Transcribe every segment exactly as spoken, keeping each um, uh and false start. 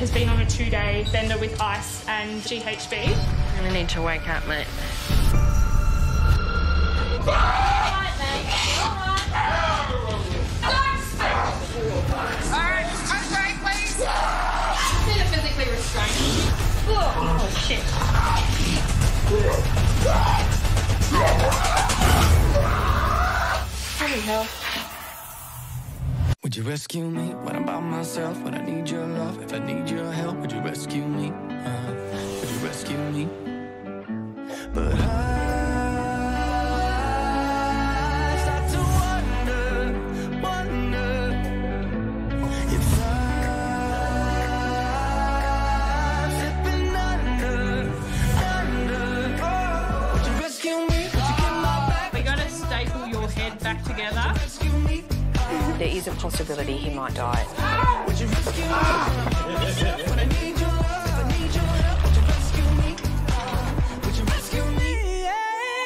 has been on a two-day bender with ice and G H B. You're gonna need to wake up, mate. Alright, mate. Alright, come straight, please. Need a physically restrained. Oh, shit. Holy hell. Would you rescue me when I'm by myself? When I need your love, if I need your help, would you rescue me? Uh, would you rescue me? But I start to wonder, wonder if I'm slipping under, under. Oh, would you rescue me? Would you get my back? We gotta staple your head back together. Rescue me? There is a possibility he might die. Would you rescue me? When I need your love, if I need your help, would you rescue me? Would you rescue me? Yeah.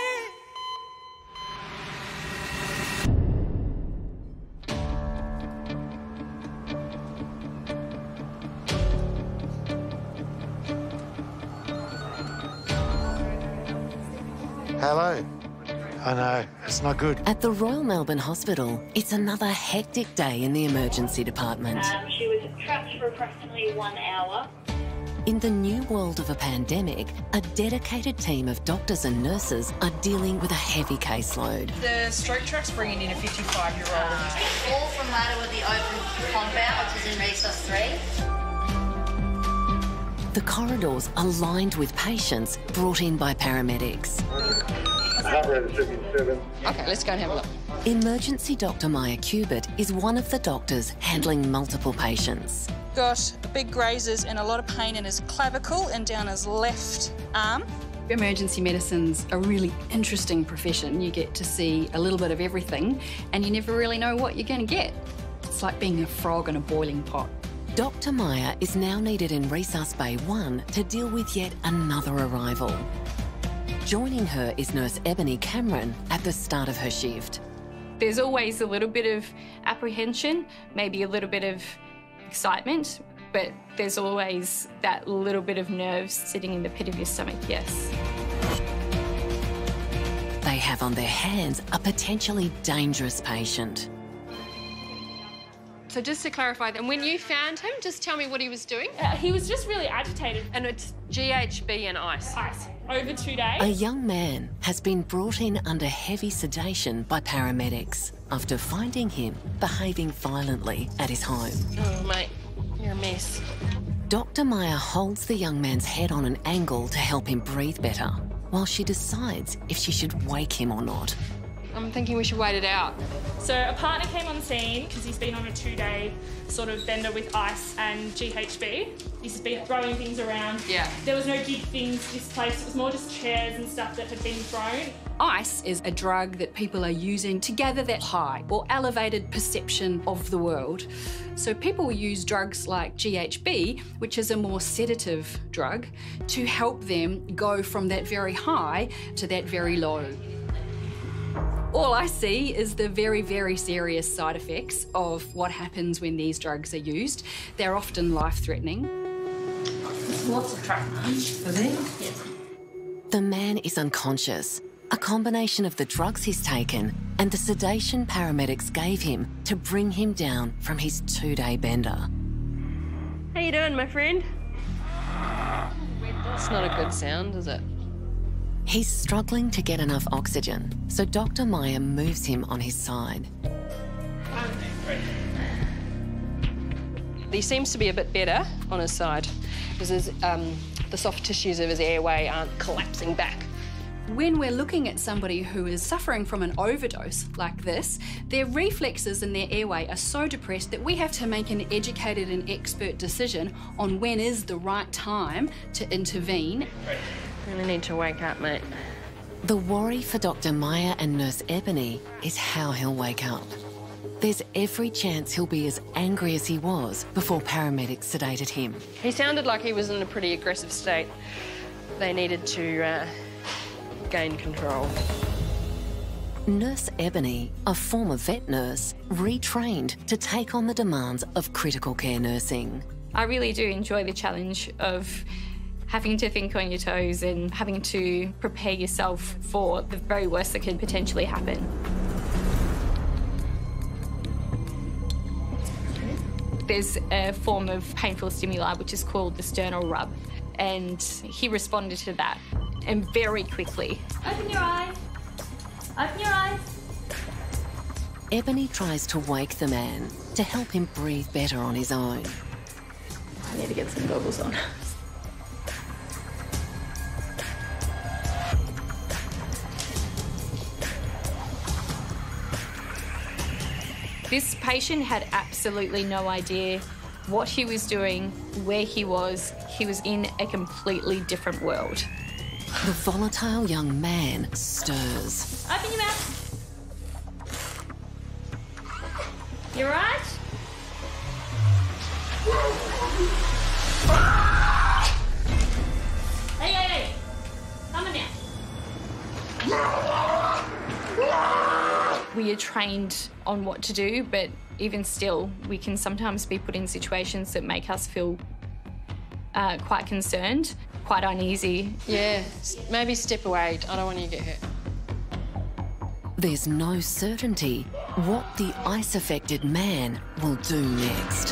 Hello. I know, it's not good. At the Royal Melbourne Hospital, it's another hectic day in the emergency department. Um, she was trapped for approximately one hour. In the new world of a pandemic, a dedicated team of doctors and nurses are dealing with a heavy caseload. The stroke truck's bringing in a fifty-five-year-old. All from later with the open compound, which is in resource three. The corridors are lined with patients brought in by paramedics. Heart rate is seventy-seven. Okay, let's go and have a look. Emergency Doctor Maya Cubitt is one of the doctors handling multiple patients. Got big grazes and a lot of pain in his clavicle and down his left arm. Emergency medicine's a really interesting profession. You get to see a little bit of everything and you never really know what you're going to get. It's like being a frog in a boiling pot. Doctor Maya is now needed in Resus Bay one to deal with yet another arrival. Joining her is nurse Ebony Cameron at the start of her shift. There's always a little bit of apprehension, maybe a little bit of excitement, but there's always that little bit of nerves sitting in the pit of your stomach, yes. They have on their hands a potentially dangerous patient. So just to clarify, then, when you found him, just tell me what he was doing. Uh, he was just really agitated. And it's G H B and ice. Ice. Over two days. A young man has been brought in under heavy sedation by paramedics after finding him behaving violently at his home. Oh, mate, you're a mess. Doctor Maya holds the young man's head on an angle to help him breathe better, while she decides if she should wake him or not. I'm thinking we should wait it out. So a partner came on scene because he's been on a two-day sort of bender with ice and G H B. He's just been throwing things around. Yeah. There was no big things displaced. It was more just chairs and stuff that had been thrown. Ice is a drug that people are using to gather that high or elevated perception of the world. So people use drugs like G H B, which is a more sedative drug, to help them go from that very high to that very low. All I see is the very, very serious side effects of what happens when these drugs are used. They're often life-threatening. Lots of treatment for them. Yes. The man is unconscious, a combination of the drugs he's taken and the sedation paramedics gave him to bring him down from his two-day bender. How you doing, my friend? It's not a good sound, is it? He's struggling to get enough oxygen, so Doctor Maya moves him on his side. He seems to be a bit better on his side because his, um, the soft tissues of his airway aren't collapsing back. When we're looking at somebody who is suffering from an overdose like this, their reflexes in their airway are so depressed that we have to make an educated and expert decision on when is the right time to intervene. You're gonna need to wake up, mate. The worry for Doctor Maya and Nurse Ebony is how he'll wake up. There's every chance he'll be as angry as he was before paramedics sedated him. He sounded like he was in a pretty aggressive state. They needed to uh, gain control. Nurse Ebony, a former vet nurse, retrained to take on the demands of critical care nursing. I really do enjoy the challenge of having to think on your toes and having to prepare yourself for the very worst that could potentially happen. There's a form of painful stimuli which is called the sternal rub, and he responded to that, and very quickly. Open your eyes. Open your eyes. Ebony tries to wake the man to help him breathe better on his own. I need to get some goggles on. This patient had absolutely no idea what he was doing, where he was. He was in a completely different world. The volatile young man stirs. Open your mouth. You all right? Hey, hey, hey. Come on now. We are trained on what to do, but even still, we can sometimes be put in situations that make us feel uh, quite concerned, quite uneasy. Yeah, maybe step away. I don't want you to get hurt. There's no certainty what the ice-affected man will do next.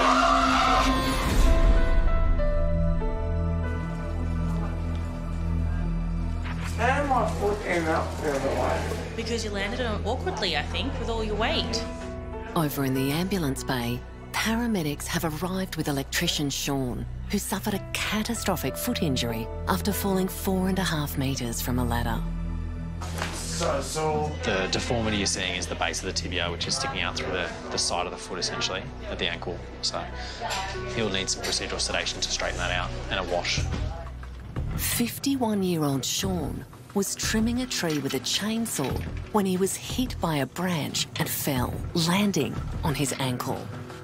And my foot ended up the other way. Because you landed on it awkwardly, I think, with all your weight. Over in the ambulance bay, paramedics have arrived with electrician Sean, who suffered a catastrophic foot injury after falling four and a half metres from a ladder. So, so... The deformity you're seeing is the base of the tibia, which is sticking out through the, the side of the foot, essentially, at the ankle. So he'll need some procedural sedation to straighten that out, and a wash. fifty-one-year-old Sean was trimming a tree with a chainsaw when he was hit by a branch and fell, landing on his ankle.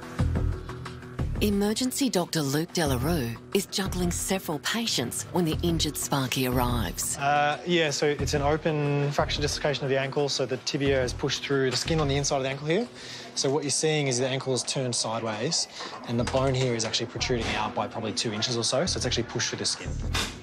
Emergency Doctor Luke Delarue is juggling several patients when the injured Sparky arrives. Uh, yeah, so it's an open fracture dislocation of the ankle, so the tibia is pushed through the skin on the inside of the ankle here. So what you're seeing is the ankle is turned sideways, and the bone here is actually protruding out by probably two inches or so, so it's actually pushed through the skin.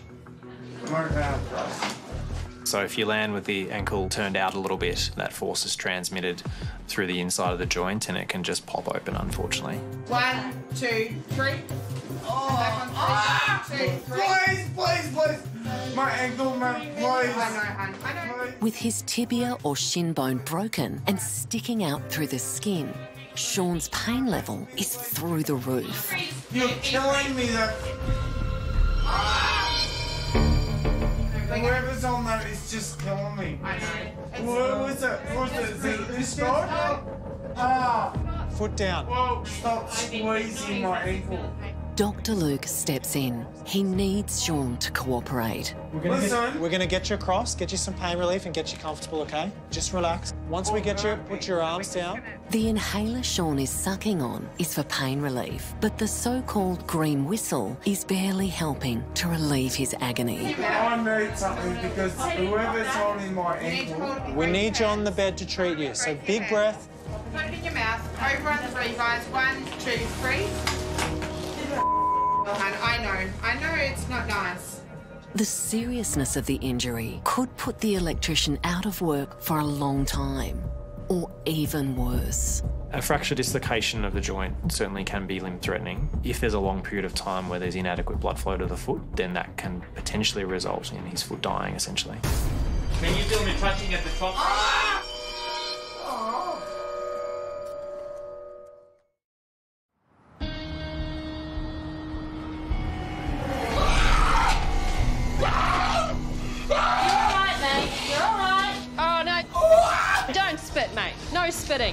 So if you land with the ankle turned out a little bit, that force is transmitted through the inside of the joint and it can just pop open, unfortunately. One, two, three. Oh, ah, two, three. Please, please, please. My ankle, man, please. I know, hon. I know. With his tibia or shin bone broken and sticking out through the skin, Sean's pain level is through the roof. You're killing me, that... Whoever's on that is just killing me. I know. What was it? What was it? Is it this guy? Ah. Foot down. Whoa, stop squeezing my ankle. Doctor Luke steps in. He needs Sean to cooperate. We're gonna, get, we're gonna get you across, get you some pain relief and get you comfortable, okay? Just relax. Once we get you, put your arms down. The inhaler Sean is sucking on is for pain relief, but the so-called green whistle is barely helping to relieve his agony. I need something because whoever's holding my ankle... We need you on the bed to treat you, so big breath. Put it in your mouth. Over on three, guys. One, two, three. I know. I know it's not nice. The seriousness of the injury could put the electrician out of work for a long time, or even worse. A fracture dislocation of the joint certainly can be limb-threatening. If there's a long period of time where there's inadequate blood flow to the foot, then that can potentially result in his foot dying, essentially. Can you feel me touching at the top? Ah! Oh. Don't spit, mate. No spitting.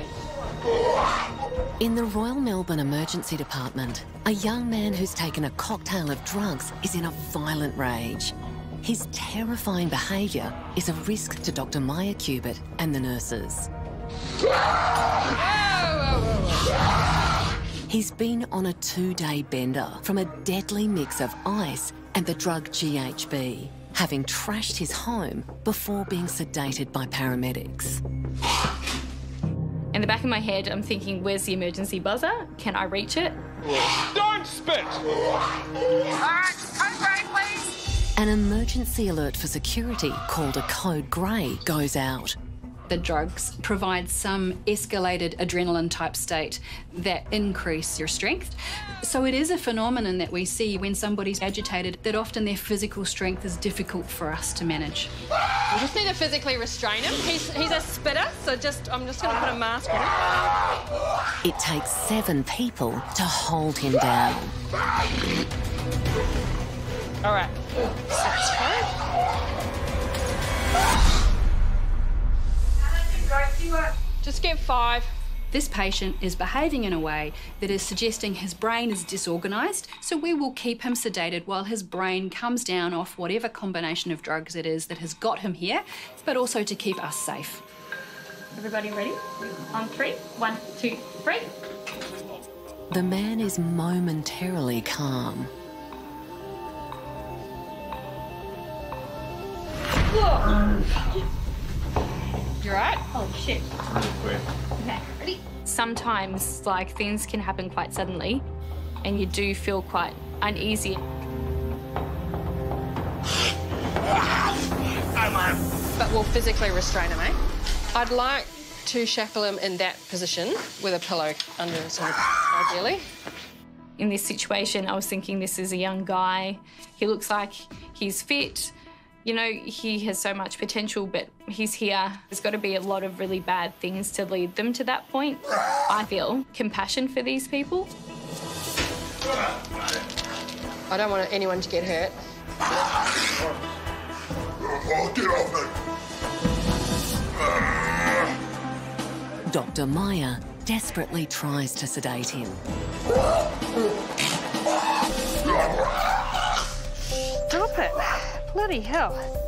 In the Royal Melbourne Emergency Department, a young man who's taken a cocktail of drugs is in a violent rage. His terrifying behaviour is a risk to Doctor Maya Cubitt and the nurses. He's been on a two-day bender from a deadly mix of ice and the drug G H B, having trashed his home before being sedated by paramedics. In the back of my head, I'm thinking, where's the emergency buzzer? Can I reach it? Don't spit! Alright, code grey, please. An emergency alert for security, called a code grey, goes out. The drugs provide some escalated adrenaline type state that increase your strength. So it is a phenomenon that we see when somebody's agitated, that often their physical strength is difficult for us to manage. We just need to physically restrain him. He's, he's a spitter, so just I'm just going to put a mask on him. It takes seven people to hold him down. All right. Just get five. This patient is behaving in a way that is suggesting his brain is disorganised, so we will keep him sedated while his brain comes down off whatever combination of drugs it is that has got him here, but also to keep us safe. Everybody ready? On three. One, two, three. The man is momentarily calm. You right? Oh, shit. Okay, ready? Sometimes, like, things can happen quite suddenly, and you do feel quite uneasy. But we'll physically restrain him, eh? I'd like to shackle him in that position with a pillow under his head, ideally. In this situation, I was thinking this is a young guy. He looks like he's fit. You know, he has so much potential, but he's here. There's got to be a lot of really bad things to lead them to that point. I feel compassion for these people. I don't want anyone to get hurt. Oh, get off it! Doctor Meyer desperately tries to sedate him. Stop it. Bloody hell.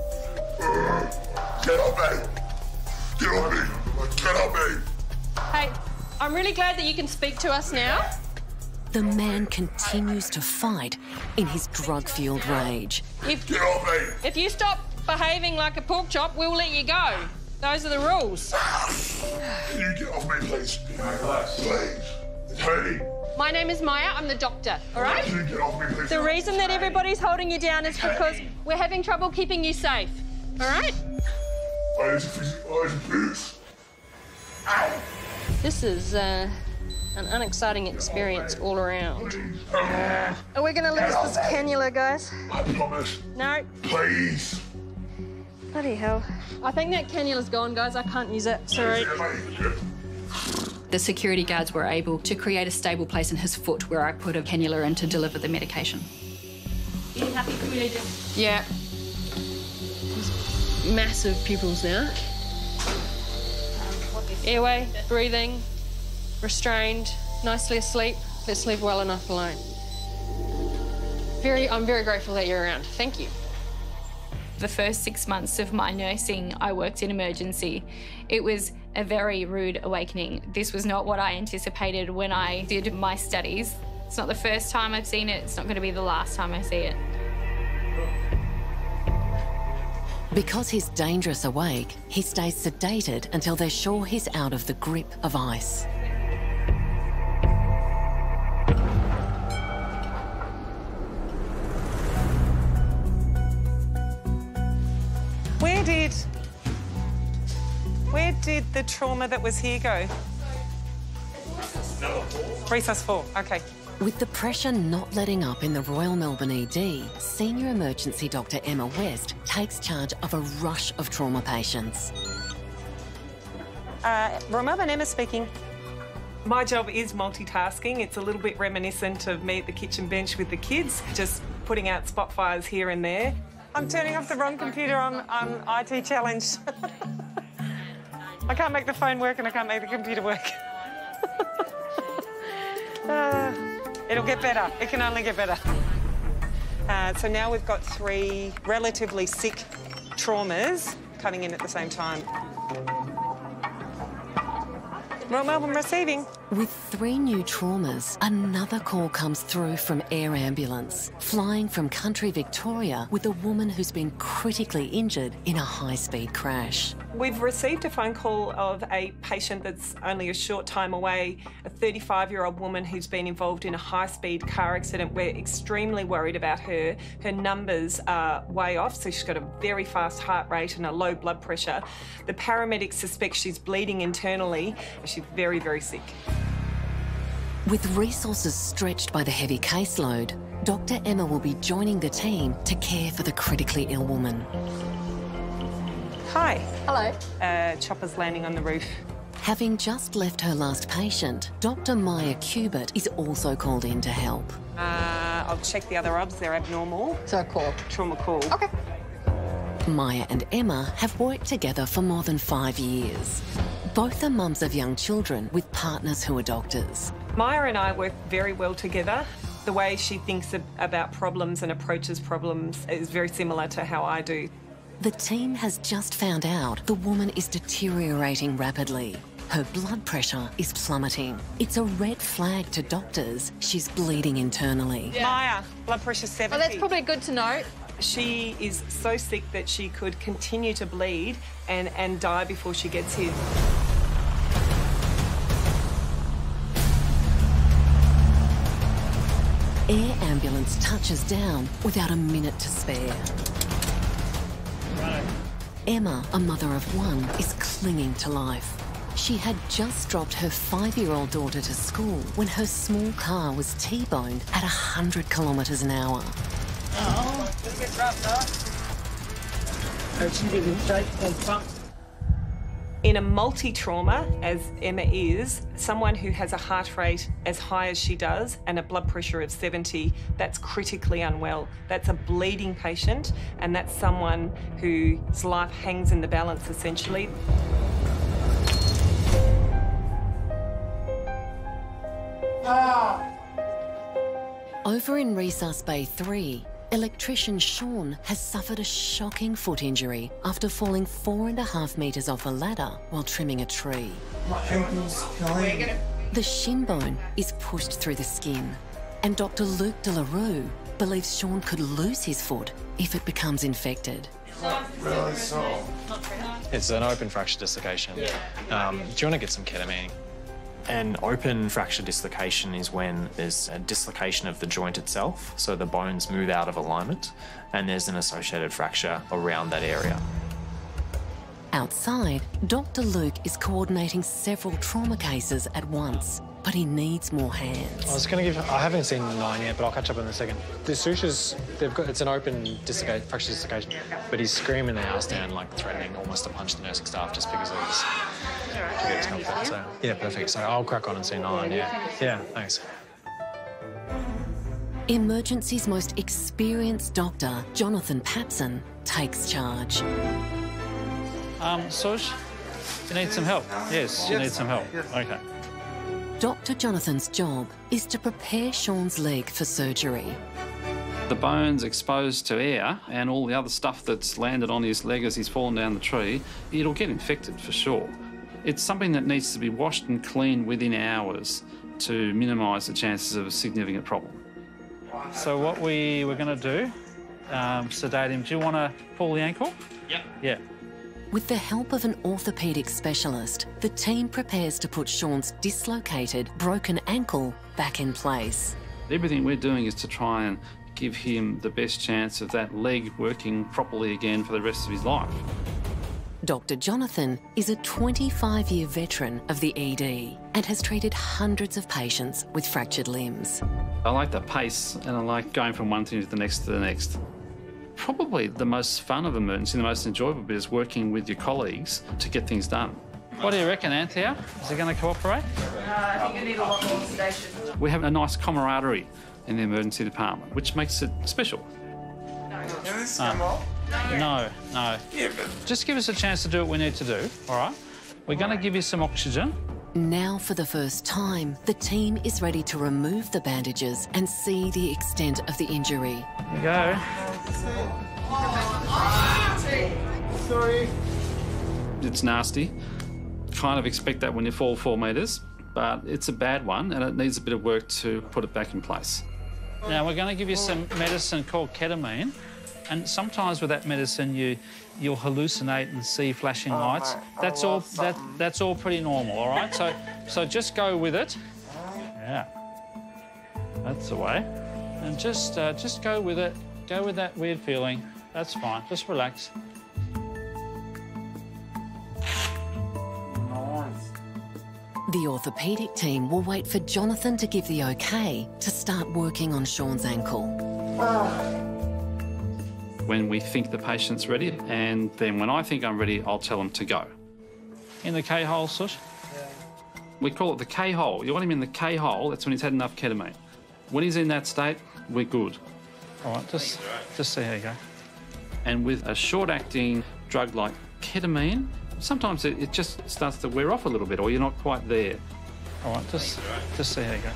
Get off me! Get off me! Get off me! Hey, I'm really glad that you can speak to us now. The man continues to fight in his drug-fueled rage. If, Get off me! If you stop behaving like a pork chop, we'll let you go. Those are the rules. Can you get off me, please? Please. It's hurting. My name is Maya. I'm the doctor, all right? Can you get off me, please? The reason that everybody's holding you down is because we're having trouble keeping you safe, all right? I need to fix it. I need to fix it. This is uh, an unexciting experience all around. Are we going to lose this cannula, guys? I promise. No. Please. Bloody hell. I think that cannula's gone, guys. I can't use it. Sorry. The security guards were able to create a stable place in his foot where I put a cannula in to deliver the medication. Are you happy for me to just... Yeah. There's massive pupils now. Airway, breathing, restrained, nicely asleep. Let's leave well enough alone. Very, I'm very grateful that you're around. Thank you. The first six months of my nursing, I worked in emergency. It was a very rude awakening. This was not what I anticipated when I did my studies. It's not the first time I've seen it. It's not going to be the last time I see it. Because he's dangerous awake, he stays sedated until they're sure he's out of the grip of ice. Where did... Where did the trauma that was here go? Number four. Resource four, OK. With the pressure not letting up in the Royal Melbourne E D, Senior Emergency Doctor Emma West takes charge of a rush of trauma patients. Uh, Royal Melbourne, Emma speaking. My job is multitasking. It's a little bit reminiscent of me at the kitchen bench with the kids, just putting out spot fires here and there. I'm turning off the wrong computer. I'm, I'm I T challenged. I can't make the phone work and I can't make the computer work. uh, it'll get better. It can only get better. Uh, so now we've got three relatively sick traumas cutting in at the same time. Royal Melbourne receiving. With three new traumas, another call comes through from Air Ambulance, flying from country Victoria with a woman who's been critically injured in a high-speed crash. We've received a phone call of a patient that's only a short time away, a thirty-five-year-old woman who's been involved in a high-speed car accident. We're extremely worried about her. Her numbers are way off, so she's got a very fast heart rate and a low blood pressure. The paramedics suspect she's bleeding internally. She's very, very sick. With resources stretched by the heavy caseload, Doctor Emma will be joining the team to care for the critically ill woman. Hi. Hello. Uh, chopper's landing on the roof. Having just left her last patient, Doctor Maya Kubert is also called in to help. Uh, I'll check the other obs, they're abnormal. So call. Trauma call. Okay. Maya and Emma have worked together for more than five years. Both are mums of young children with partners who are doctors. Maya and I work very well together. The way she thinks about problems and approaches problems is very similar to how I do. The team has just found out the woman is deteriorating rapidly. Her blood pressure is plummeting. It's a red flag to doctors. She's bleeding internally. Yeah. Maya, blood pressure seventy. Well, that's probably good to know. She is so sick that she could continue to bleed and, and die before she gets here. Air Ambulance touches down without a minute to spare. Right. Emma, a mother of one, is clinging to life. She had just dropped her five-year-old daughter to school when her small car was T-boned at one hundred kilometres an hour. Oh, just get wrapped up. Oh, she didn't shake on front. In a multi-trauma, as Emma is, someone who has a heart rate as high as she does and a blood pressure of seventy, that's critically unwell. That's a bleeding patient, and that's someone whose life hangs in the balance, essentially. Ah. Over in Resus Bay three, electrician Sean has suffered a shocking foot injury after falling four and a half metres off a ladder while trimming a tree. My ankle's killing. The shin bone is pushed through the skin, and Doctor Luke De La Rue believes Sean could lose his foot if it becomes infected. Really sore. It's an open fracture dislocation. Um, do you want to get some ketamine? An open fracture dislocation is when there's a dislocation of the joint itself, so the bones move out of alignment, and there's an associated fracture around that area. Outside, Doctor Luke is coordinating several trauma cases at once, but he needs more hands. I was going to give. I haven't seen nine yet, but I'll catch up in a second. The sutures, they've got. It's an open dislocation, fracture dislocation, but he's screaming the house down, like threatening almost to punch the nursing staff just because of his. His comfort, so. Yeah, perfect. So I'll crack on and see nine. Yeah, yeah. Thanks. Emergency's most experienced doctor, Jonathan Papson, takes charge. Um, Sush, you need some help? Yes, you need some help. Okay. Doctor Jonathan's job is to prepare Sean's leg for surgery. The bone's exposed to air and all the other stuff that's landed on his leg as he's fallen down the tree, it'll get infected for sure. It's something that needs to be washed and cleaned within hours to minimise the chances of a significant problem. So what we were going to do, um, sedate him. Do you want to pull the ankle? Yep. Yeah. With the help of an orthopaedic specialist, the team prepares to put Sean's dislocated, broken ankle back in place. Everything we're doing is to try and give him the best chance of that leg working properly again for the rest of his life. Doctor Jonathan is a twenty-five-year veteran of the E D and has treated hundreds of patients with fractured limbs. I like the pace and I like going from one thing to the next to the next. Probably the most fun of emergency, the most enjoyable bit is working with your colleagues to get things done. What do you reckon, Anthea? Is he going to cooperate? Uh, I think I need a lot more sedation. We have a nice camaraderie in the emergency department, which makes it special. Uh, no, no. Just give us a chance to do what we need to do, all right? We're going to give you some oxygen. Now, for the first time, the team is ready to remove the bandages and see the extent of the injury. Here we go. Sorry. It's nasty. Kind of expect that when you fall four metres. but it's a bad one and it needs a bit of work to put it back in place. Now, we're going to give you some medicine called ketamine, and sometimes with that medicine you, you'll hallucinate and see flashing oh, lights. Mate, that's all that, that's all pretty normal, all right? So, so just go with it. Yeah, that's the way. And just, uh, just go with it. Go with that weird feeling. That's fine. Just relax. The orthopaedic team will wait for Jonathan to give the OK to start working on Sean's ankle. When we think the patient's ready, and then when I think I'm ready, I'll tell them to go. In the K-hole, Sush? We call it the K-hole. You want him in the K-hole, that's when he's had enough ketamine. When he's in that state, we're good. All right, just, just see how you go. And with a short-acting drug like ketamine, sometimes it, it just starts to wear off a little bit, or you're not quite there. All right, just, just see how you go.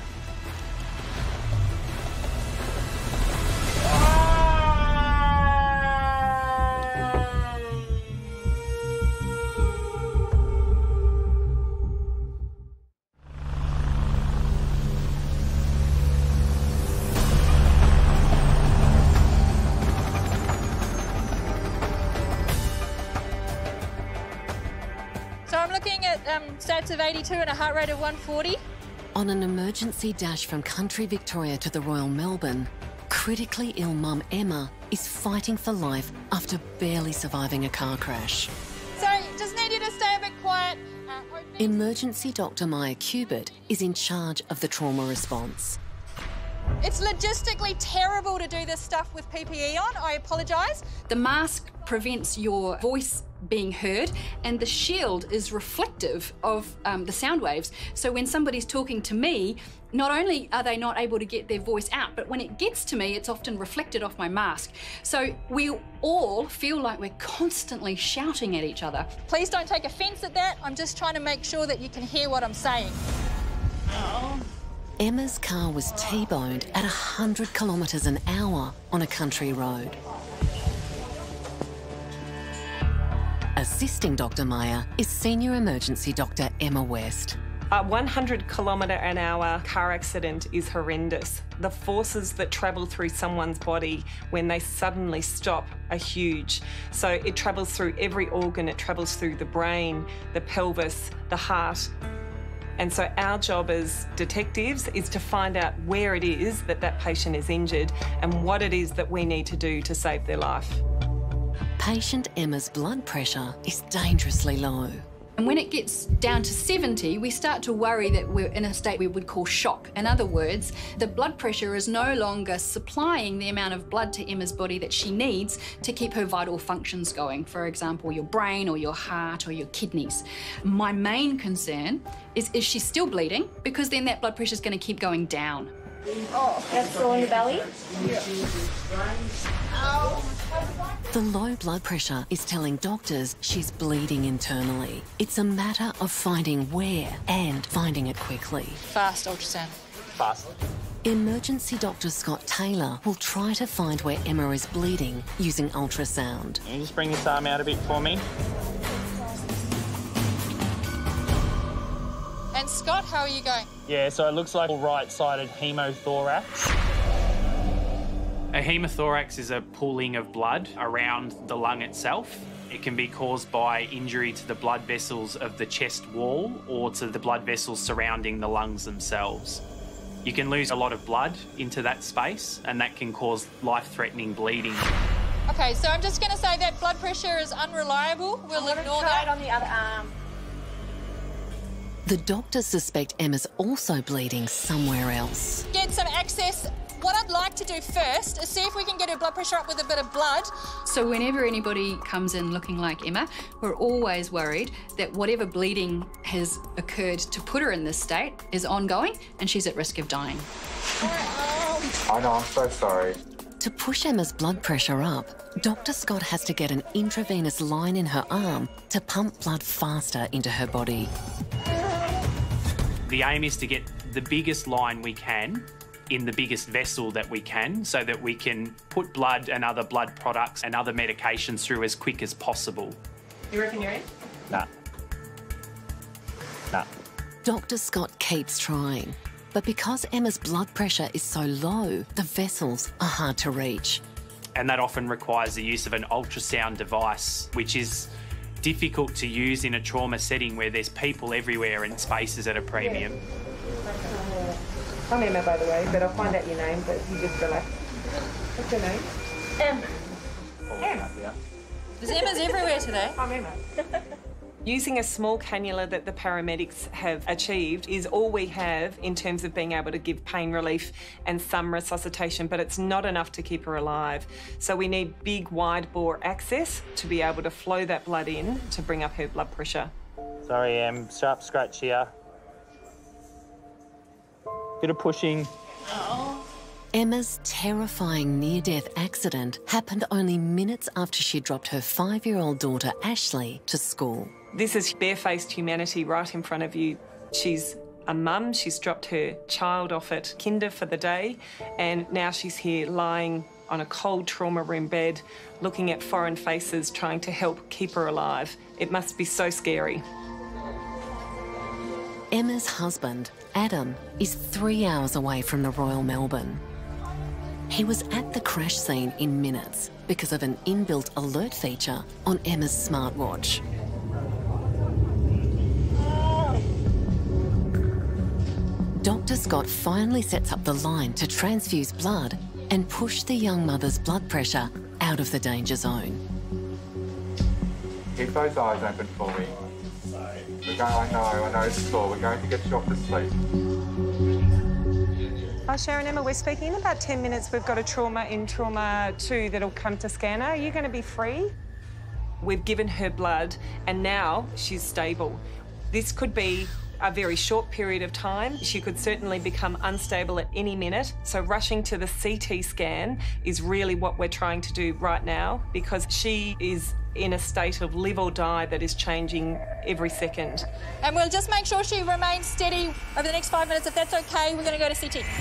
Um, stats of eighty-two and a heart rate of one forty. On an emergency dash from country Victoria to the Royal Melbourne, critically ill mum Emma is fighting for life after barely surviving a car crash. Sorry, just need you to stay a bit quiet. Uh, Emergency Doctor Maya Kubert is in charge of the trauma response. It's logistically terrible to do this stuff with P P E on. I apologise. The mask prevents your voice being heard, and the shield is reflective of um, the sound waves. So when somebody's talking to me, not only are they not able to get their voice out, but when it gets to me, it's often reflected off my mask. So we all feel like we're constantly shouting at each other. Please don't take offence at that. I'm just trying to make sure that you can hear what I'm saying. Oh. Emma's car was T-boned at one hundred kilometres an hour on a country road. Assisting Doctor Maya is Senior Emergency Doctor Emma West. A one hundred kilometre an hour car accident is horrendous. The forces that travel through someone's body when they suddenly stop are huge. So it travels through every organ, it travels through the brain, the pelvis, the heart. And so our job as detectives is to find out where it is that that patient is injured and what it is that we need to do to save their life. Patient Emma's blood pressure is dangerously low. And when it gets down to seventy, we start to worry that we're in a state we would call shock. In other words, the blood pressure is no longer supplying the amount of blood to Emma's body that she needs to keep her vital functions going. For example, your brain or your heart or your kidneys. My main concern is, is she still bleeding? Because then that blood pressure is going to keep going down. Oh, that's all in the belly? Yeah. The low blood pressure is telling doctors she's bleeding internally. It's a matter of finding where and finding it quickly. Fast ultrasound. Fast. Emergency Doctor Scott Taylor will try to find where Emma is bleeding using ultrasound. Can you just bring this arm out a bit for me? And Scott, how are you going? Yeah, so it looks like a right-sided hemothorax. A hemothorax is a pooling of blood around the lung itself. It can be caused by injury to the blood vessels of the chest wall or to the blood vessels surrounding the lungs themselves. You can lose a lot of blood into that space, and that can cause life-threatening bleeding. Okay, so I'm just going to say that blood pressure is unreliable. We'll ignore that. on the other arm. The doctors suspect Emma's also bleeding somewhere else. Get some access. What I'd like to do first is see if we can get her blood pressure up with a bit of blood. So whenever anybody comes in looking like Emma, we're always worried that whatever bleeding has occurred to put her in this state is ongoing and she's at risk of dying. I know, I'm so sorry. To push Emma's blood pressure up, Doctor Scott has to get an intravenous line in her arm to pump blood faster into her body. The aim is to get the biggest line we can in the biggest vessel that we can so that we can put blood and other blood products and other medications through as quick as possible. You reckon you're in? Nah. Nah. Doctor Scott keeps trying, but because Emma's blood pressure is so low, the vessels are hard to reach. And that often requires the use of an ultrasound device, which is difficult to use in a trauma setting where there's people everywhere and space is at a premium. Yeah. I'm Emma, by the way, but I'll find out your name, but you just relax. What's your name? Em. Em. There's Emmas everywhere today. I'm Emma. Using a small cannula that the paramedics have achieved is all we have in terms of being able to give pain relief and some resuscitation, but it's not enough to keep her alive. So we need big, wide bore access to be able to flow that blood in to bring up her blood pressure. Sorry, Em. Sharp scratch here. Bit of pushing. Oh. Emma's terrifying near-death accident happened only minutes after she dropped her five-year-old daughter, Ashley, to school. This is barefaced humanity right in front of you. She's a mum, she's dropped her child off at kinder for the day, and now she's here lying on a cold trauma room bed, looking at foreign faces, trying to help keep her alive. It must be so scary. Emma's husband, Adam, is three hours away from the Royal Melbourne. He was at the crash scene in minutes because of an inbuilt alert feature on Emma's smartwatch. Doctor Scott finally sets up the line to transfuse blood and push the young mother's blood pressure out of the danger zone. Keep those eyes open for me. We're going, I know, I know it's slow. We're going to get you off to sleep. Hi, Sharon, Emma, we're speaking. In about ten minutes, we've got a trauma in trauma two that'll come to scan her. Are you going to be free? We've given her blood and now she's stable. This could be a very short period of time. She could certainly become unstable at any minute. So rushing to the C T scan is really what we're trying to do right now because she is in a state of live or die that is changing every second. And we'll just make sure she remains steady over the next five minutes. If that's okay, we're going to go to C T.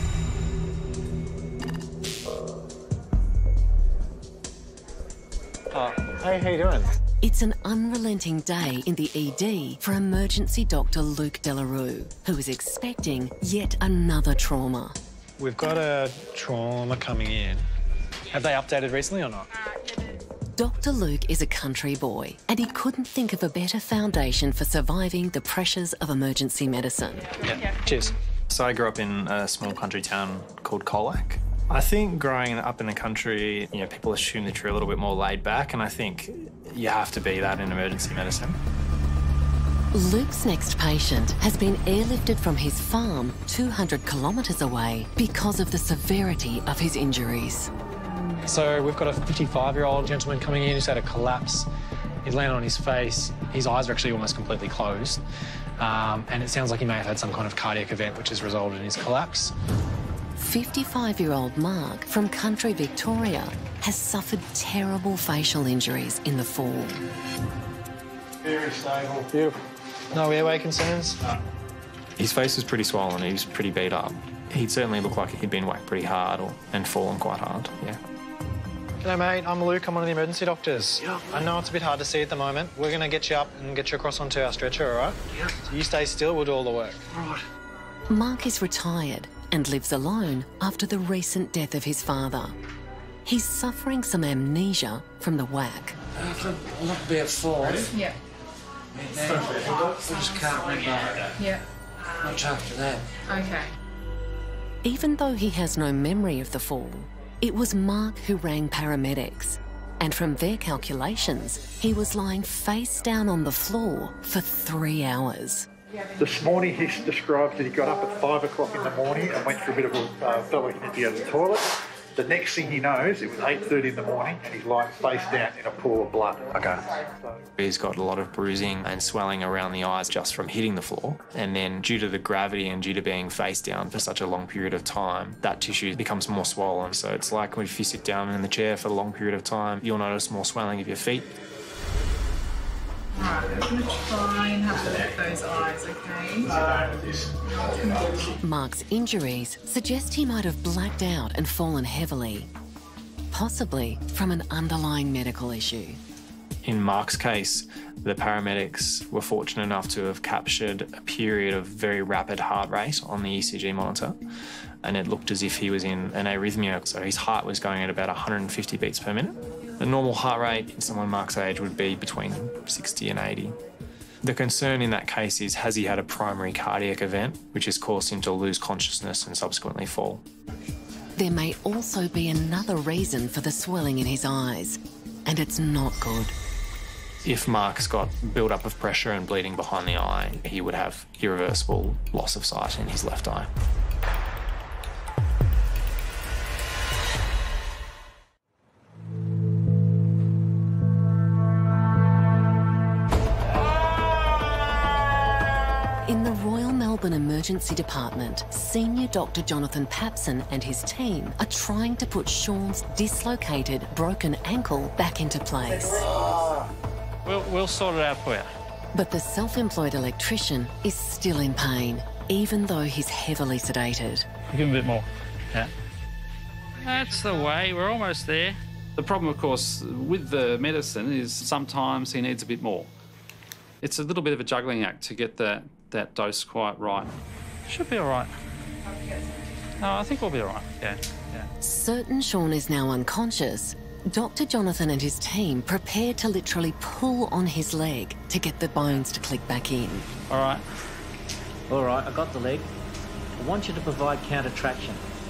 Oh, hey, how you doing? It's an unrelenting day in the E D for emergency doctor Luke Delarue, who is expecting yet another trauma. We've got a trauma coming in. Have they updated recently or not? Doctor Luke is a country boy, and he couldn't think of a better foundation for surviving the pressures of emergency medicine. Yeah, cheers. So I grew up in a small country town called Colac. I think growing up in the country, you know, people assume that you're a little bit more laid back, and I think you have to be that in emergency medicine. Luke's next patient has been airlifted from his farm two hundred kilometres away because of the severity of his injuries. So we've got a fifty-five-year-old gentleman coming in who's had a collapse. He's landed on his face. His eyes are actually almost completely closed. Um, and it sounds like he may have had some kind of cardiac event which has resulted in his collapse. fifty-five-year-old Mark from country Victoria has suffered terrible facial injuries in the fall. Very stable. Beautiful. No airway concerns? No. His face was pretty swollen. He was pretty beat up. He'd certainly look like he'd been whacked pretty hard or, and fallen quite hard, yeah. G'day, mate. I'm Luke. I'm one of the emergency doctors. Yeah. I know it's a bit hard to see at the moment. We're going to get you up and get you across onto our stretcher, all right? Yeah. So you stay still, we'll do all the work. All right. Mark is retired and lives alone after the recent death of his father. He's suffering some amnesia from the whack. After not about five. Yeah. I just can't remember. Yeah. Much after that. Okay. Even though he has no memory of the fall, it was Mark who rang paramedics. And from their calculations, he was lying face down on the floor for three hours. This morning he describes that he got up at five o'clock in the morning and went for a bit of a, uh, felt like he needed to go to the toilet. The next thing he knows, it was eight thirty in the morning and he's lying face down in a pool of blood. Okay. He's got a lot of bruising and swelling around the eyes just from hitting the floor. And then due to the gravity and due to being face down for such a long period of time, that tissue becomes more swollen. So it's like if you sit down in the chair for a long period of time, you'll notice more swelling of your feet. Alright, I'm going to try and have a look at those eyes, okay? Mark's injuries suggest he might have blacked out and fallen heavily, possibly from an underlying medical issue. In Mark's case, the paramedics were fortunate enough to have captured a period of very rapid heart rate on the E C G monitor, and it looked as if he was in an arrhythmia, so his heart was going at about one hundred fifty beats per minute. The normal heart rate in someone Mark's age would be between sixty and eighty. The concern in that case is, has he had a primary cardiac event, which has caused him to lose consciousness and subsequently fall? There may also be another reason for the swelling in his eyes, and it's not good. If Mark's got build-up of pressure and bleeding behind the eye, he would have irreversible loss of sight in his left eye. In the Royal Melbourne Emergency Department, Senior Doctor Jonathan Papson and his team are trying to put Sean's dislocated, broken ankle back into place. We'll, we'll sort it out for you. But the self-employed electrician is still in pain, even though he's heavily sedated. Give him a bit more. Yeah. That's the way. We're almost there. The problem, of course, with the medicine is sometimes he needs a bit more. It's a little bit of a juggling act to get that, that dose quite right. Should be all right. No, I think we'll be all right. Yeah, yeah. Certain Sean is now unconscious, Doctor Jonathan and his team prepare to literally pull on his leg to get the bones to click back in. All right. All right, I got the leg. I want you to provide counter traction.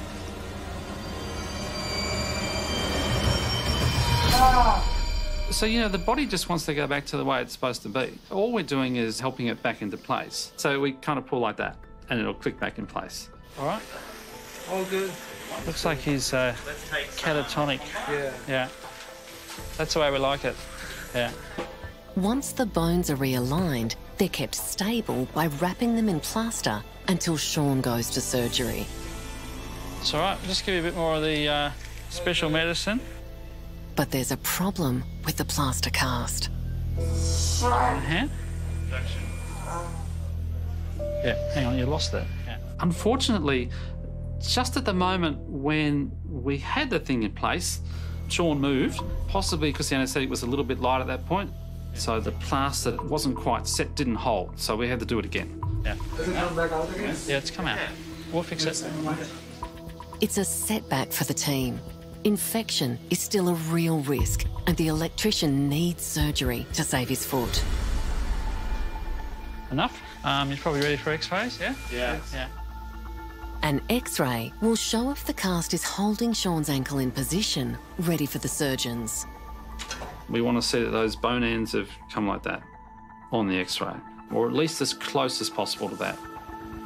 So, you know, the body just wants to go back to the way it's supposed to be. All we're doing is helping it back into place. So we kind of pull like that, and it'll click back in place. All right. All good. Looks like he's uh, catatonic. Yeah. Yeah. That's the way we like it. Yeah. Once the bones are realigned, they're kept stable by wrapping them in plaster until Sean goes to surgery. It's all right. Just give you a bit more of the uh, special medicine. But there's a problem with the plaster cast. Hand? Yeah, hang on, you lost that. Yeah. Unfortunately, just at the moment when we had the thing in place, Sean moved, possibly because the anaesthetic was a little bit light at that point. So the plaster that wasn't quite set didn't hold, so we had to do it again. Yeah. Does it come back out again? Yeah, it's come out. We'll fix it. It's a setback for the team. Infection is still a real risk, and the electrician needs surgery to save his foot. Enough? Um, you're probably ready for x-rays, yeah? Yeah. Yeah. An X-ray will show if the cast is holding Sean's ankle in position, ready for the surgeons. We want to see that those bone ends have come like that on the X-ray, or at least as close as possible to that.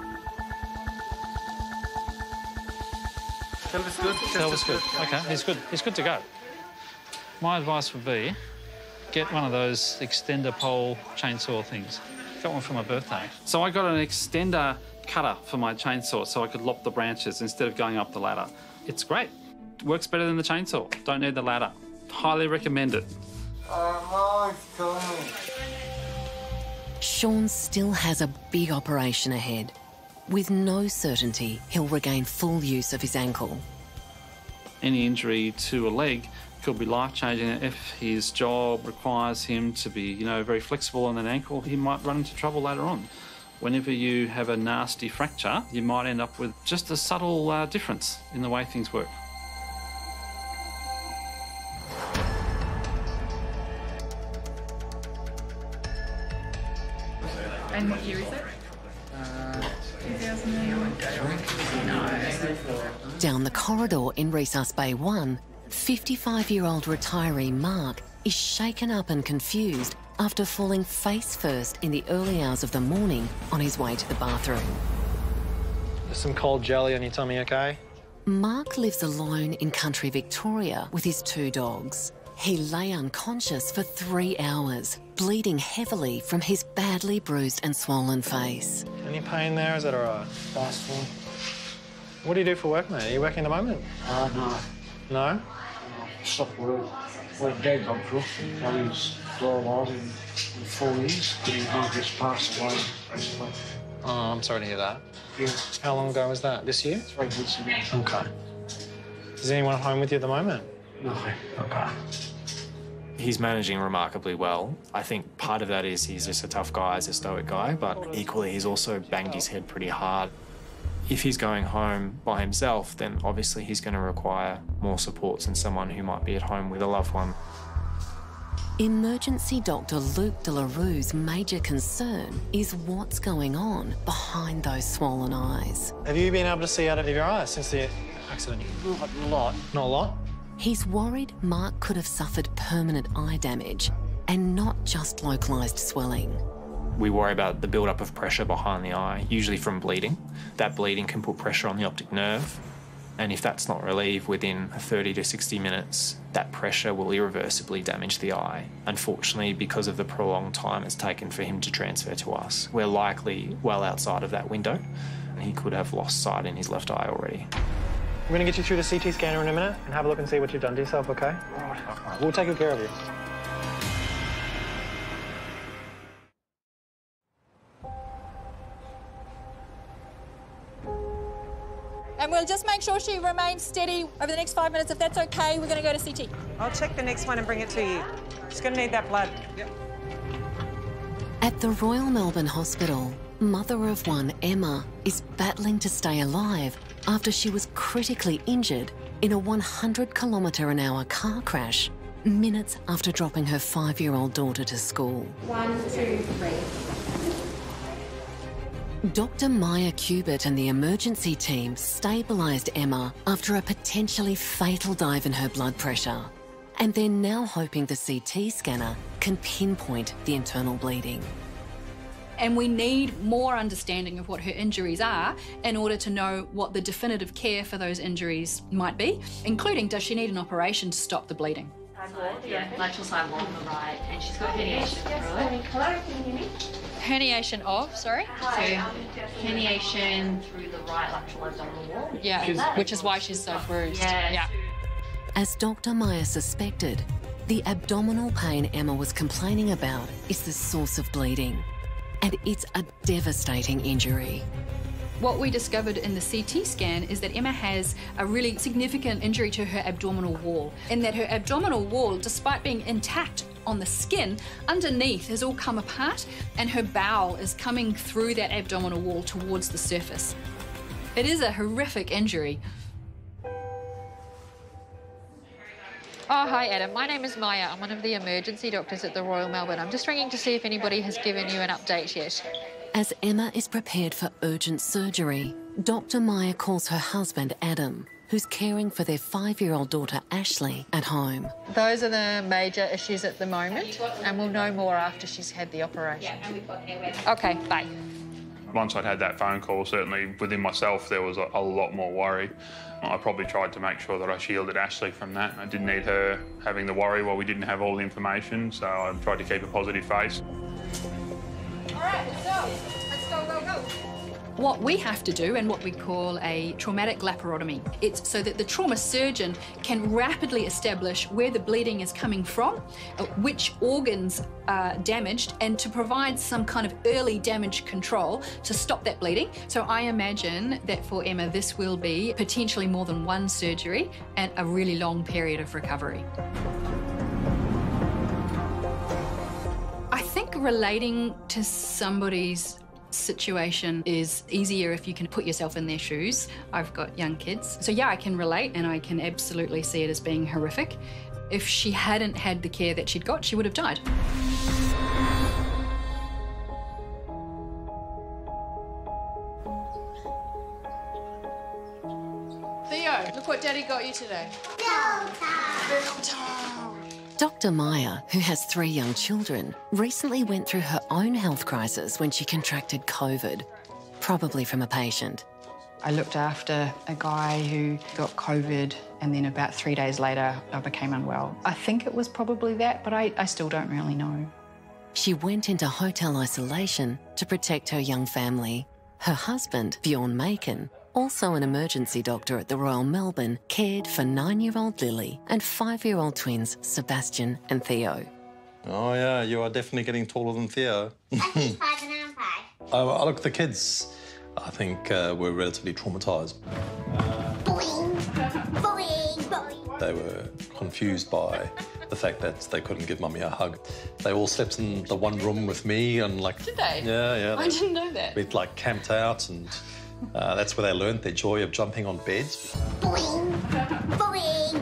Pelvis good. Pelvis good. Okay, he's good. He's good to go. My advice would be get one of those extender pole chainsaw things. Got one for my birthday. So I got an extender cutter for my chainsaw so I could lop the branches instead of going up the ladder. It's great. It works better than the chainsaw. Don't need the ladder. Highly recommend it. Oh, no, Sean still has a big operation ahead. With no certainty, he'll regain full use of his ankle. Any injury to a leg could be life-changing. If his job requires him to be, you know, very flexible on an ankle, he might run into trouble later on. Whenever you have a nasty fracture, you might end up with just a subtle uh, difference in the way things work. And what year is it? Down the corridor in Resus Bay one, fifty-five-year-old retiree Mark is shaken up and confused after falling face first in the early hours of the morning on his way to the bathroom. There's some cold jelly on your tummy, okay? Mark lives alone in country Victoria with his two dogs. He lay unconscious for three hours, bleeding heavily from his badly bruised and swollen face. Any pain there? Is that all right? Fast one. What do you do for work, mate? Are you working at the moment? Uh, no. No? Stop work. When Dad got through, I was paralysed in four years. He just passed away recently. Oh, I'm sorry to hear that. Yeah. How long ago was that? This year? Three months ago. Okay. Is anyone at home with you at the moment? No. Okay. He's managing remarkably well. I think part of that is he's just a tough guy, he's a stoic guy, but equally he's also banged his head pretty hard. If he's going home by himself, then obviously he's going to require more supports than someone who might be at home with a loved one. Emergency doctor Luke De La Rue's major concern is what's going on behind those swollen eyes. Have you been able to see out of your eyes since the accident? Not a lot. Not a lot? He's worried Mark could have suffered permanent eye damage and not just localised swelling. We worry about the build-up of pressure behind the eye, usually from bleeding. That bleeding can put pressure on the optic nerve, and if that's not relieved within thirty to sixty minutes, that pressure will irreversibly damage the eye. Unfortunately, because of the prolonged time it's taken for him to transfer to us, we're likely well outside of that window, and he could have lost sight in his left eye already. We're going to get you through the C T scanner in a minute and have a look and see what you've done to yourself, OK? All right. We'll take good care of you. And we'll just make sure she remains steady over the next five minutes. If that's OK, we're going to go to C T. I'll check the next one and bring it to you. She's going to need that blood. Yep. At the Royal Melbourne Hospital, mother of one, Emma, is battling to stay alive after she was critically injured in a one hundred kilometre an hour car crash minutes after dropping her five-year-old daughter to school. One, two, three. Doctor Maya Kubert and the emergency team stabilised Emma after a potentially fatal dive in her blood pressure. And they're now hoping the C T scanner can pinpoint the internal bleeding. And we need more understanding of what her injuries are in order to know what the definitive care for those injuries might be, including does she need an operation to stop the bleeding? Yeah, lateral side wall on the right, and she's got herniation through it. Hello, can you hear me? Herniation of, sorry? So, herniation through the right lateral abdominal wall. Yeah, which is why she's so bruised. Yeah. yeah. As Doctor Maya suspected, the abdominal pain Emma was complaining about is the source of bleeding. And it's a devastating injury. What we discovered in the C T scan is that Emma has a really significant injury to her abdominal wall, in that her abdominal wall, despite being intact on the skin, underneath has all come apart and her bowel is coming through that abdominal wall towards the surface. It is a horrific injury. Oh, hi, Adam. My name is Maya. I'm one of the emergency doctors at the Royal Melbourne. I'm just ringing to see if anybody has given you an update yet. As Emma is prepared for urgent surgery, Doctor Maya calls her husband, Adam, who's caring for their five-year-old daughter, Ashley, at home. Those are the major issues at the moment, and we'll know more after she's had the operation. OK, bye. Once I'd had that phone call, certainly within myself, there was a, a lot more worry. I probably tried to make sure that I shielded Ashley from that. I didn't need her having the worry while we didn't have all the information, so I tried to keep a positive face. All right, let's go. Let's go, go, go. What we have to do, and what we call a traumatic laparotomy, it's so that the trauma surgeon can rapidly establish where the bleeding is coming from, which organs are damaged, and to provide some kind of early damage control to stop that bleeding. So I imagine that for Emma, this will be potentially more than one surgery and a really long period of recovery. I think relating to somebody's situation is easier if you can put yourself in their shoes. I've got young kids. So yeah, I can relate and I can absolutely see it as being horrific. If she hadn't had the care that she'd got, she would have died. Theo, look what Daddy got you today. Doctor Maya, who has three young children, recently went through her own health crisis when she contracted COVID, probably from a patient. I looked after a guy who got COVID, and then about three days later, I became unwell. I think it was probably that, but I, I still don't really know. She went into hotel isolation to protect her young family. Her husband, Bjorn Macon, also an emergency doctor at the Royal Melbourne, cared for nine-year-old Lily and five-year-old twins Sebastian and Theo. Oh, yeah, you are definitely getting taller than Theo. Five and I'm five. Oh, I look at the kids. I think uh, we're relatively traumatised. Boing, boing, boing. They were confused by The fact that they couldn't give Mummy a hug. They all slept in the one room with me and like... Did they? Yeah, yeah. I didn't know that. We'd like camped out and uh, that's where they learned their joy of jumping on beds. Boing. Boing.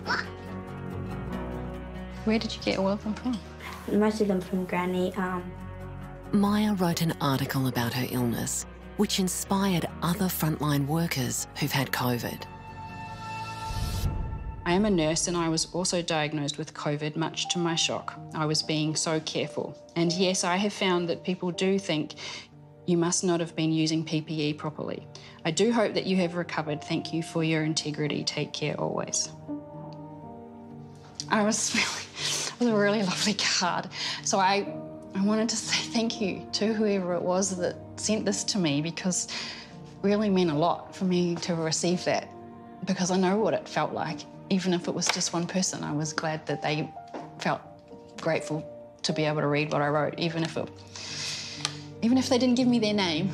Where did you get all of them from? Most of them from Granny. Um... Maya wrote an article about her illness, which inspired other frontline workers who've had COVID. I am a nurse and I was also diagnosed with COVID, much to my shock. I was being so careful. And yes, I have found that people do think you must not have been using P P E properly. I do hope that you have recovered. Thank you for your integrity. Take care always. I was really, it was a really lovely card. So I, I wanted to say thank you to whoever it was that sent this to me, because it really meant a lot for me to receive that, because I know what it felt like. Even if it was just one person, I was glad that they felt grateful to be able to read what I wrote, even if it, even if they didn't give me their name.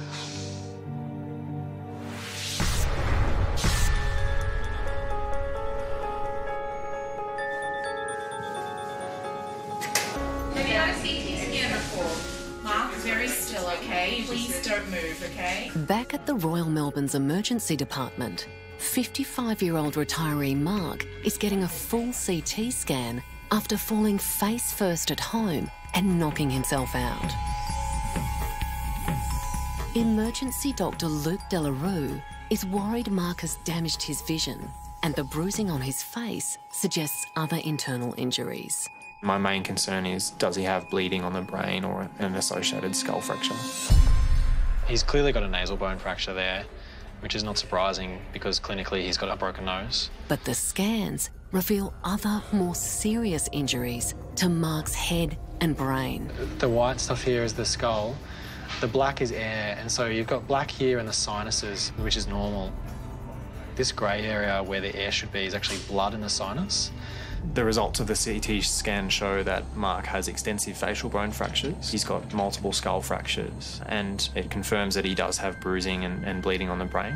Have you had a C T scan before? Mark, very still, okay? Please don't move, okay? Back at the Royal Melbourne's emergency department, fifty-five-year-old retiree Mark is getting a full C T scan after falling face first at home and knocking himself out. Emergency doctor Luke Delarue is worried Mark has damaged his vision, and the bruising on his face suggests other internal injuries. My main concern is, does he have bleeding on the brain or an associated skull fracture? He's clearly got a nasal bone fracture there, which is not surprising because clinically he's got a broken nose. But the scans reveal other, more serious injuries to Mark's head and brain. The white stuff here is the skull. The black is air, and so you've got black here in the sinuses, which is normal. This grey area where the air should be is actually blood in the sinus. The results of the C T scan show that Mark has extensive facial bone fractures. He's got multiple skull fractures, and it confirms that he does have bruising and, and bleeding on the brain.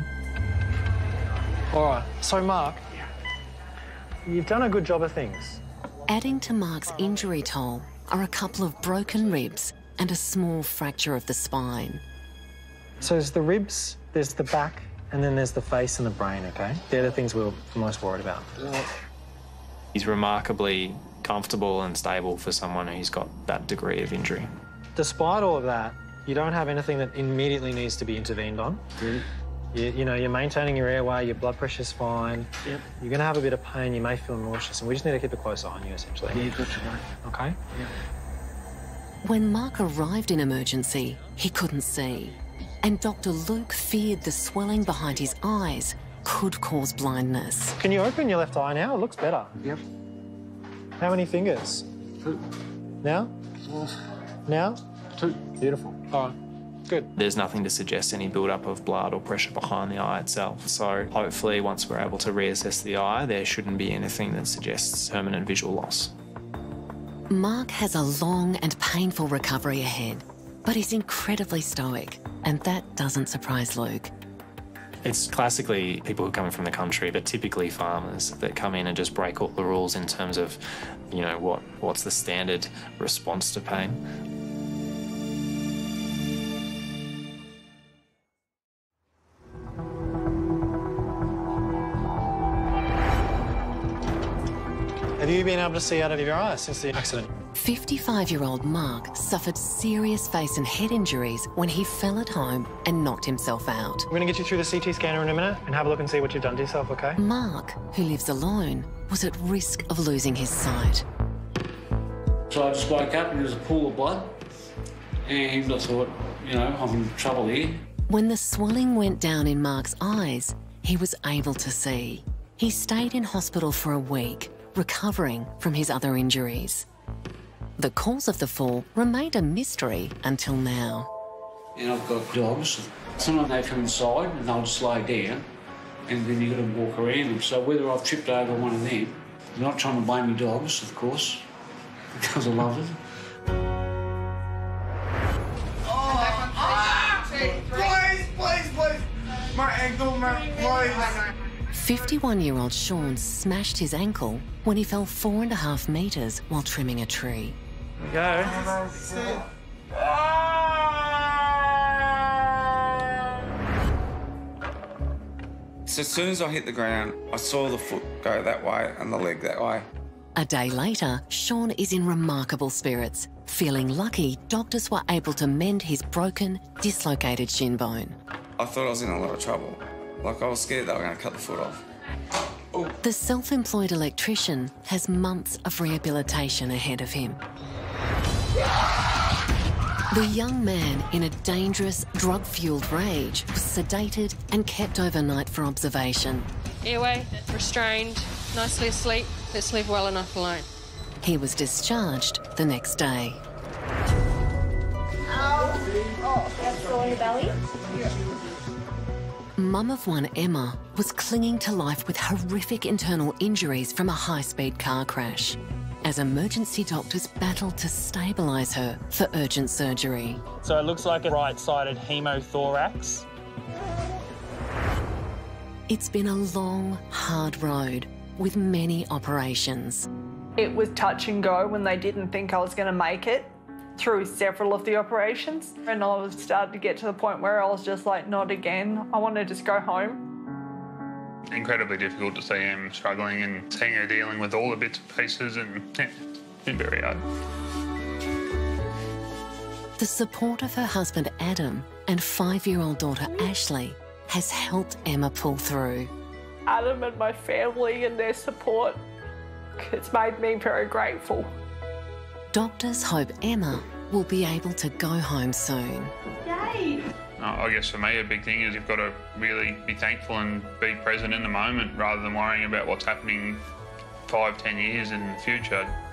All right, so Mark, you've done a good job of things. Adding to Mark's injury toll are a couple of broken ribs and a small fracture of the spine. So there's the ribs, there's the back, and then there's the face and the brain, okay? They're the things we're most worried about. He's remarkably comfortable and stable for someone who's got that degree of injury. Despite all of that, you don't have anything that immediately needs to be intervened on. Really? You, you know, you're maintaining your airway, your blood pressure's fine. Yep. You're going to have a bit of pain, you may feel nauseous, and we just need to keep a close eye on you, essentially. Yeah, gotcha, mate. Okay? Yeah. When Mark arrived in emergency, he couldn't see, and Doctor Luke feared the swelling behind his eyes could cause blindness. Can you open your left eye now? It looks better. Yep. How many fingers? Two. Now? Four. Now? Two. Beautiful. All right. Good. There's nothing to suggest any build-up of blood or pressure behind the eye itself. So hopefully once we're able to reassess the eye, there shouldn't be anything that suggests permanent visual loss. Mark has a long and painful recovery ahead, but he's incredibly stoic, and that doesn't surprise Luke. It's classically people who come in from the country, but typically farmers that come in and just break all the rules in terms of, you know, what what's the standard response to pain. Have you been able to see out of your eyes since the accident? fifty-five-year-old Mark suffered serious face and head injuries when he fell at home and knocked himself out. We're going to get you through the C T scanner in a minute and have a look and see what you've done to yourself, OK? Mark, who lives alone, was at risk of losing his sight. So I just woke up and there was a pool of blood, and I thought, you know, I'm in trouble here. When the swelling went down in Mark's eyes, he was able to see. He stayed in hospital for a week, recovering from his other injuries. The cause of the fall remained a mystery until now. And I've got dogs. Sometimes they come inside and they'll just lay down, and then you've got to walk around them. So whether I've tripped over one of them, I'm not trying to blame my dogs, of course, because I love them. Oh, ah, please, please, please. My ankle, man, please. fifty-one-year-old Sean smashed his ankle when he fell four and a half metres while trimming a tree. Here we go. So as soon as I hit the ground, I saw the foot go that way and the leg that way. A day later, Sean is in remarkable spirits. Feeling lucky, doctors were able to mend his broken, dislocated shin bone. I thought I was in a lot of trouble. Like, I was scared they were going to cut the foot off. The self-employed electrician has months of rehabilitation ahead of him. The young man, in a dangerous, drug-fuelled rage, was sedated and kept overnight for observation. Airway, restrained, nicely asleep. Let's leave well enough alone. He was discharged the next day. Oh, that's all in the belly? Mum of one, Emma, was clinging to life with horrific internal injuries from a high-speed car crash, as emergency doctors battled to stabilise her for urgent surgery. So it looks like a right-sided hemothorax. It's been a long, hard road with many operations. It was touch and go when they didn't think I was going to make it through several of the operations. And I was starting to get to the point where I was just like, not again. I want to just go home. Incredibly difficult to see him struggling and seeing her dealing with all the bits and pieces, and yeah, it's been very hard. The support of her husband Adam and five-year-old daughter Ashley has helped Emma pull through. Adam and my family and their support, it's made me very grateful. Doctors hope Emma will be able to go home soon. Yay! Uh, I guess for me a big thing is you've got to really be thankful and be present in the moment rather than worrying about what's happening five, ten years in the future.